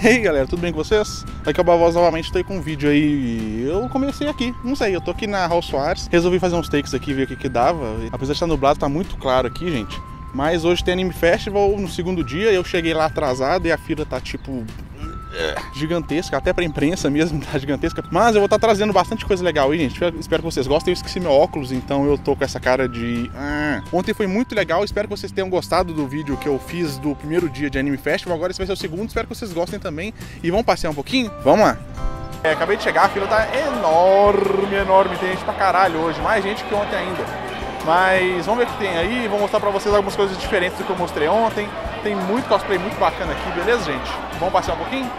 E aí galera, tudo bem com vocês? Aqui é o Bavoz novamente, tô aí com um vídeo aí. Eu comecei aqui, não sei, eu tô aqui na Raul Soares. Resolvi fazer uns takes aqui, ver o que dava. Apesar de estar nublado, tá muito claro aqui, gente. Mas hoje tem Anime Festival no segundo dia. Eu cheguei lá atrasado e a fila tá tipo gigantesca, até pra imprensa mesmo tá gigantesca. Mas eu vou estar trazendo bastante coisa legal aí, gente. Espero que vocês gostem. Eu esqueci meu óculos, então eu tô com essa cara de... Ontem foi muito legal, espero que vocês tenham gostado do vídeo que eu fiz do primeiro dia de Anime Festival. Agora esse vai ser o segundo, espero que vocês gostem também. E vamos passear um pouquinho? Vamos lá! Acabei de chegar, a fila tá enorme, tem gente pra caralho hoje, mais gente que ontem ainda. Mas vamos ver o que tem aí, vou mostrar pra vocês algumas coisas diferentes do que eu mostrei ontem. Tem muito cosplay muito bacana aqui, beleza, gente? Vamos passear um pouquinho?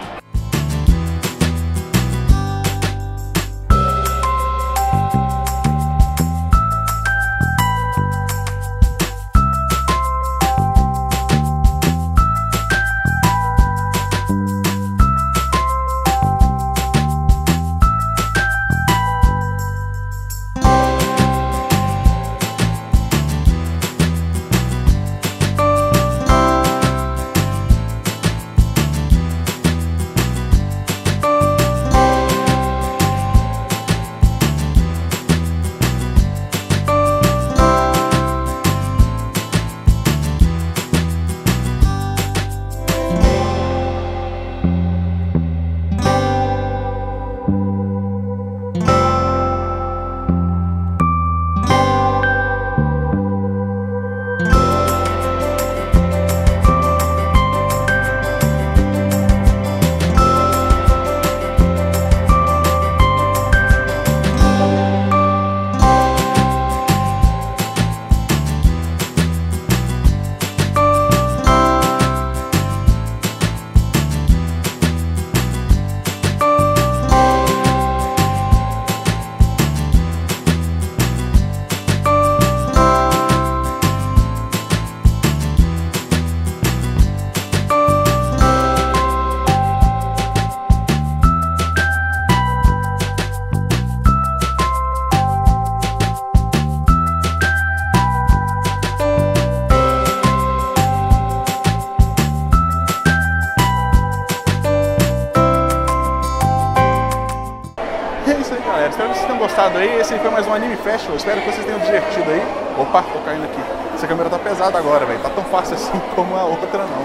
Espero que vocês tenham gostado aí. Esse aí foi mais um Anime Festival. Espero que vocês tenham divertido aí. Opa, tô caindo aqui. Essa câmera tá pesada agora, velho. Tá tão fácil assim como a outra, não.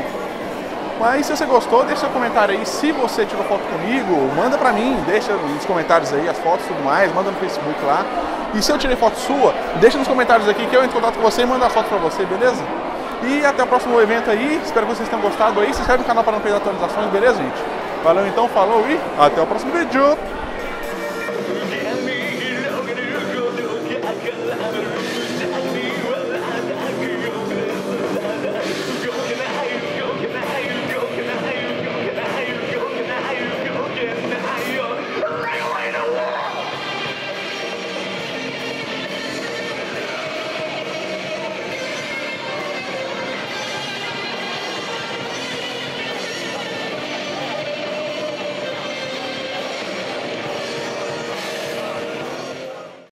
Mas se você gostou, deixa seu comentário aí. Se você tirou foto comigo, manda pra mim. Deixa nos comentários aí as fotos e tudo mais. Manda no Facebook lá. E se eu tirei foto sua, deixa nos comentários aqui que eu entro em contato com você e mando as fotos pra você, beleza? E até o próximo evento aí. Espero que vocês tenham gostado aí. Se inscreve no canal para não perder atualizações, beleza, gente? Valeu então, falou e até o próximo vídeo.